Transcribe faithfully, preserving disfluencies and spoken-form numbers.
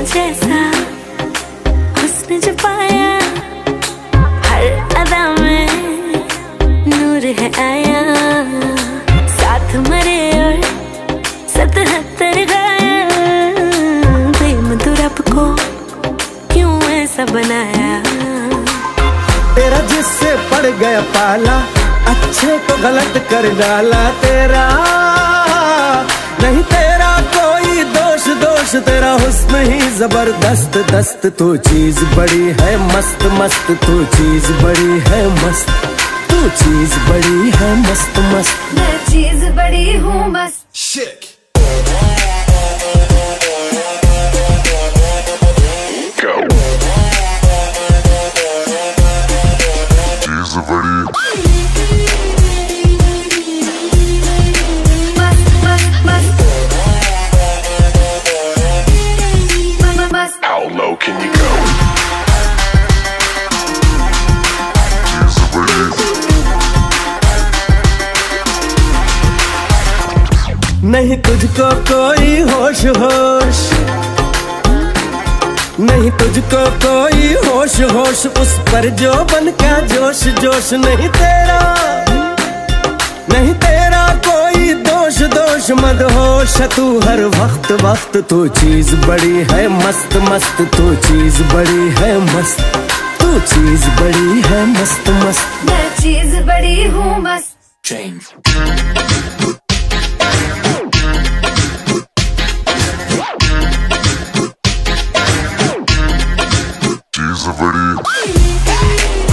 जैसा हुस्न जो पाया, हर अदा में नूर है आया। साथ मरे और सतहत्तर गाया, प्रेम तो रब को क्यों ऐसा बनाया। तेरा जिससे पड़ गया पाला, अच्छे को गलत कर डाला। तेरा नहीं तेरा कोई दोष, दोष तेरा हुस्न ही जबरदस्त दस्त। तू चीज बड़ी है मस्त मस्त, तू चीज बड़ी है मस्त, तू चीज बड़ी है मस्त मस्त। मैं चीज बड़ी हूँ मस्त। Shit. How low can you go? नहीं तुझको कोई होश होश, नहीं तुझको कोई होश होश, उस पर जो बन का जोश जोश। नहीं तेरा नहीं तेरा कोई दोष, दोष मदहोश तू हर वक्त वक्त। तू चीज बड़ी है मस्त मस्त, तू चीज बड़ी है मस्त, तू चीज बड़ी है मस्त मस्त। मैं चीज बड़ी हूँ मस्त। Change. She's a pretty